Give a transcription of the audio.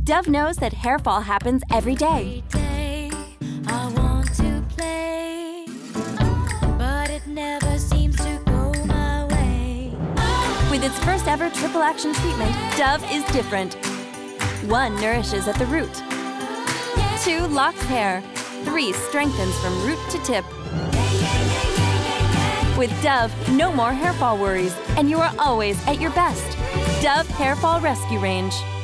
Dove knows that hair fall happens every day. I want to play, but it never seems to go my way. With its first ever triple action treatment, Dove is different. 1 nourishes at the root. 2 locks hair. 3 strengthens from root to tip. With Dove, no more hair fall worries, and you are always at your best. Dove Hair Fall Rescue Range.